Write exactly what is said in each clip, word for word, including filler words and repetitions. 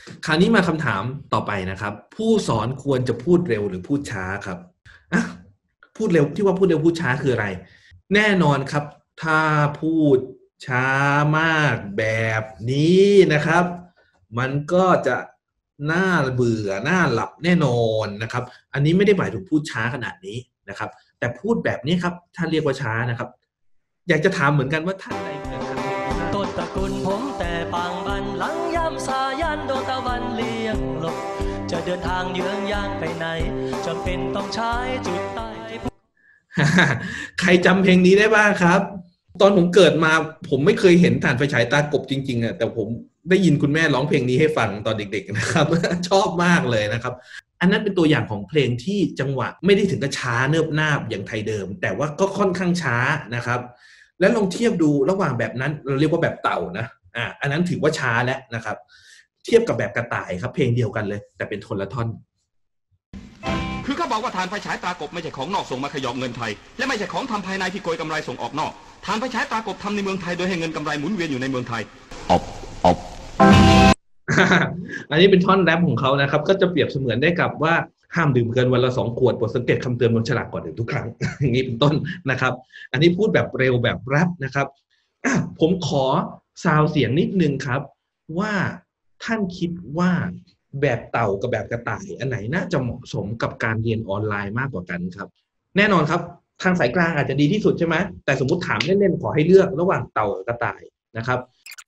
คราวนี้มาคำถามต่อไปนะครับผู้สอนควรจะพูดเร็วหรือพูดช้าครับอ่ะพูดเร็วที่ว่าพูดเร็วพูดช้าคืออะไรแน่นอนครับถ้าพูดช้ามากแบบนี้นะครับมันก็จะน่าเบื่อน่าหลับแน่นอนนะครับอันนี้ไม่ได้หมายถึงพูดช้าขนาดนี้นะครับแต่พูดแบบนี้ครับถ้าเรียกว่าช้านะครับอยากจะถามเหมือนกันว่าท่านใดเกิดทันเพลงนี้ต้นตระกูลผมแต่ปางบันหลังย่ำสายันโดนตะวันเลี้ยงหลบจะเดินทางเยื้องย่างไปไหนจำเป็นต้องใช้จุดใต้ใครจำเพลงนี้ได้บ้างครับตอนผมเกิดมาผมไม่เคยเห็นถ่านไฟฉายตากบจริงๆอ่ะแต่ผมได้ยินคุณแม่ร้องเพลงนี้ให้ฟังตอนเด็กๆนะครับ ชอบมากเลยนะครับอันนั้นเป็นตัวอย่างของเพลงที่จังหวะไม่ได้ถึงกับช้าเนิบนาบอย่างไทยเดิมแต่ว่าก็ค่อนข้างช้านะครับแล้วลองเทียบดูระหว่างแบบนั้นเราเรียกว่าแบบเต่านะอ่าอันนั้นถือว่าช้าแล้วนะครับเทียบกับแบบกระต่ายครับเพลงเดียวกันเลยแต่เป็นคนละท่อนคือเขาบอกว่าทานไฟฉายตากบไม่ใช่ของนอกส่งมาขยอกเงินไทยและไม่ใช่ของทำภายในที่โกยกำไรส่งออกนอกทานไฟฉายตากบทำในเมืองไทยโดยให้เงินกำไรหมุนเวียนอยู่ในเมืองไทยอบอบอันนี้เป็นท่อนแรปของเขานะครับก็จะเปรียบเสมือนได้กับว่าห้ามดื่มเกินวันละสองขวดโปรดสังเกตคำเตือนบนฉลากก่อนดื่มทุกครั้ง อย่างนี้เป็นต้นนะครับอันนี้พูดแบบเร็วแบบแรปนะครับผมขอซาวเสียงนิดนึงครับว่าท่านคิดว่าแบบเต่ากับแบบกระต่ายอันไหนน่าจะเหมาะสมกับการเรียนออนไลน์มากกว่ากันครับแน่นอนครับทางสายกลางอาจจะดีที่สุดใช่ไหมแต่สมมุติถามเล่นๆขอให้เลือกระหว่างเต่ากับกระต่ายนะครับ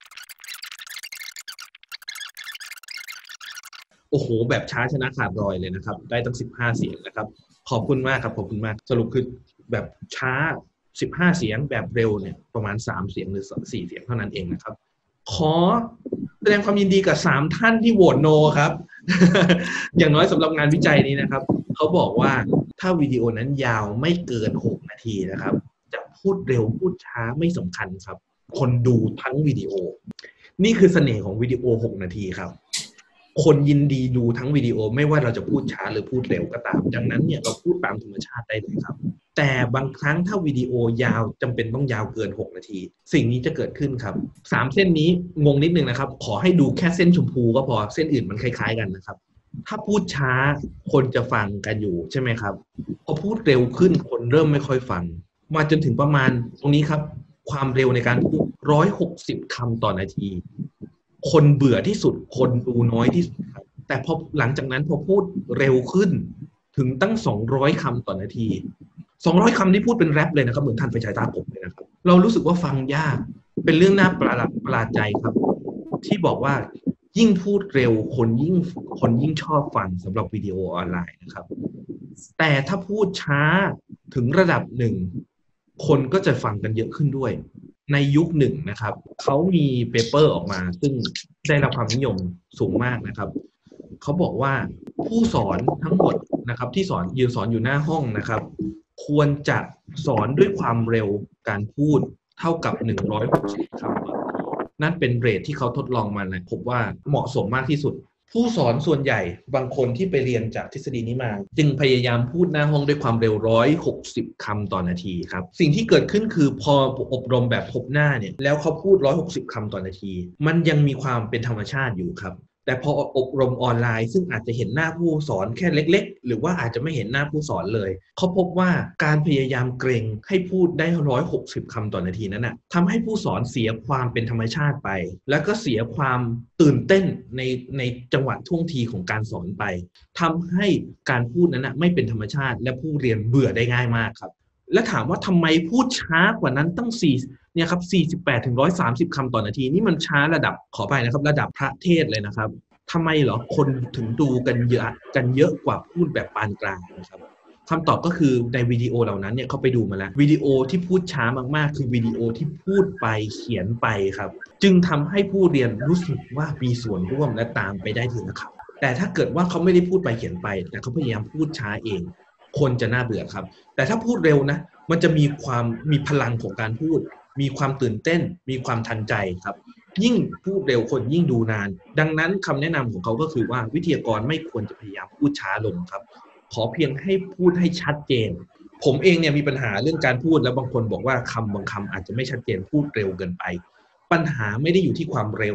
โอ้โหแบบช้าชนะขาดรอยเลยนะครับได้ตั้งสิบห้าเสียงนะครับขอบคุณมากครับขอบคุณมากสรุปคือแบบช้าสิบห้าเสียงแบบเร็วเนี่ยประมาณสามเสียงหรือสี่เสียงเท่านั้นเองนะครับขอแสดงความยินดีกับสามท่านที่โหวตโนครับ อย่างน้อยสำหรับงานวิจัยนี้นะครับเขาบอกว่าถ้าวิดีโอนั้นยาวไม่เกินหกนาทีนะครับจะพูดเร็วพูดช้าไม่สำคัญครับคนดูทั้งวิดีโอนี่คือเสน่ห์ของวิดีโอหกนาทีครับคนยินดีดูทั้งวิดีโอไม่ว่าเราจะพูดช้าหรือพูดเร็วก็ตามดังนั้นเนี่ยเราพูดตามธรรมชาติได้เลยครับแต่บางครั้งถ้าวิดีโอยาวจำเป็นต้องยาวเกินหกนาทีสิ่งนี้จะเกิดขึ้นครับสามเส้นนี้งงนิดนึงนะครับขอให้ดูแค่เส้นชมพูก็พอเส้นอื่นมันคล้ายๆกันนะครับถ้าพูดช้าคนจะฟังกันอยู่ใช่ไหมครับพอพูดเร็วขึ้นคนเริ่มไม่ค่อยฟังมาจนถึงประมาณตรงนี้ครับความเร็วในการพูดหนึ่งร้อยหกสิบคำต่อนาทีคนเบื่อที่สุดคนดูน้อยที่สุดครับแต่พอหลังจากนั้นพอพูดเร็วขึ้นถึงตั้งสองร้อยคำต่อนาทีสองร้อยคำที่พูดเป็นแรปเลยนะครับเหมือนทันไฟฉายตากบเลยนะครับเรารู้สึกว่าฟังยากเป็นเรื่องน่าประหลาดประหลาดใจครับที่บอกว่ายิ่งพูดเร็วคนยิ่งคนยิ่งชอบฟังสำหรับวิดีโอออนไลน์นะครับแต่ถ้าพูดช้าถึงระดับหนึ่งคนก็จะฟังกันเยอะขึ้นด้วยในยุคหนึ่งนะครับเขามีเปเปอร์ออกมาซึ่งได้รับความนิยมสูงมากนะครับเขาบอกว่าผู้สอนทั้งหมดนะครับที่สอนยืนสอนอยู่หน้าห้องนะครับควรจะสอนด้วยความเร็วการพูดเท่ากับหนึ่งร้อยหกสิบคำต่อนาทีนั่นเป็นเรทที่เขาทดลองมานะพบว่าเหมาะสมมากที่สุดผู้สอนส่วนใหญ่บางคนที่ไปเรียนจากทฤษฎีนี้มาจึงพยายามพูดหน้าห้องด้วยความเร็วหนึ่งร้อยหกสิบคำต่อนาทีครับสิ่งที่เกิดขึ้นคือพออบรมแบบพบหน้าเนี่ยแล้วเขาพูดหนึ่งร้อยหกสิบคำต่อนาทีมันยังมีความเป็นธรรมชาติอยู่ครับแต่พออบรมออนไลน์ซึ่งอาจจะเห็นหน้าผู้สอนแค่เล็กๆหรือว่าอาจจะไม่เห็นหน้าผู้สอนเลยเขาพบว่าการพยายามเกรงให้พูดได้หนึ่งร้อยหกสิบคำต่อนาทีนั้นน่ะทำให้ผู้สอนเสียความเป็นธรรมชาติไปแล้วก็เสียความตื่นเต้นในในจังหวะท่วงทีของการสอนไปทำให้การพูดนั้นน่ะไม่เป็นธรรมชาติและผู้เรียนเบื่อได้ง่ายมากครับและถามว่าทำไมพูดช้ากว่านั้นตั้งสี่เนี่ยครับสี่สิบแปดถึงหนึ่งร้อยสามสิบคำต่อนาทีนี่มันช้าระดับขอไปนะครับระดับพระเทศเลยนะครับทำไมเหรอคนถึงดูกันเยอะกันเยอะกว่าพูดแบบปานกลางนะครับคำตอบก็คือในวิดีโอเหล่านั้นเนี่ยเขาไปดูมาแล้ววิดีโอที่พูดช้ามากๆคือวิดีโอที่พูดไปเขียนไปครับจึงทำให้ผู้เรียนรู้สึกว่ามีส่วนร่วมและตามไปได้ถึงนะครับแต่ถ้าเกิดว่าเขาไม่ได้พูดไปเขียนไปแต่เขาพยายามพูดช้าเองคนจะน่าเบื่อครับแต่ถ้าพูดเร็วนะมันจะมีความมีพลังของการพูดมีความตื่นเต้นมีความทันใจครับยิ่งพูดเร็วคนยิ่งดูนานดังนั้นคำแนะนำของเขาก็คือว่าวิทยากรไม่ควรจะพยายามพูดช้าลงครับขอเพียงให้พูดให้ชัดเจนผมเองเนี่ยมีปัญหาเรื่องการพูดแล้วบางคนบอกว่าคำบางคำอาจจะไม่ชัดเจนพูดเร็วเกินไปปัญหาไม่ได้อยู่ที่ความเร็ว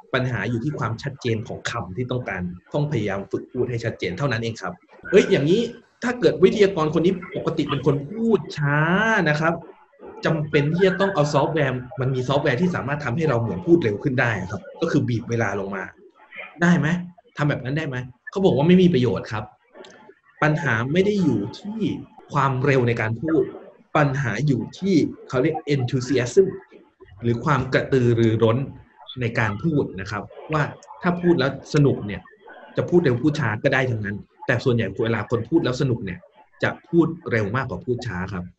ปัญหาอยู่ที่ความชัดเจนของคำที่ต้องการต้องพยายามฝึกพูดให้ชัดเจนเท่านั้นเองครับเอ้ยอย่างนี้ถ้าเกิดวิทยากรคนนี้ปกติเป็นคนพูดช้านะครับจำเป็นที่จะต้องเอาซอฟต์แวร์มันมีซอฟต์แวร์ที่สามารถทำให้เราเหมือนพูดเร็วขึ้นได้ครับก็คือบีบเวลาลงมาได้ไหมทำแบบนั้นได้ไหมเขาบอกว่าไม่มีประโยชน์ครับปัญหาไม่ได้อยู่ที่ความเร็วในการพูดปัญหาอยู่ที่เขาเรียก enthusiasm หรือความกระตือรือร้นในการพูดนะครับว่าถ้าพูดแล้วสนุกเนี่ยจะพูดเร็วพูดช้าก็ได้ทั้งนั้นแต่ส่วนใหญ่เวลาคนพูดแล้วสนุกเนี่ยจะพูดเร็วมากกว่าพูดช้าครับ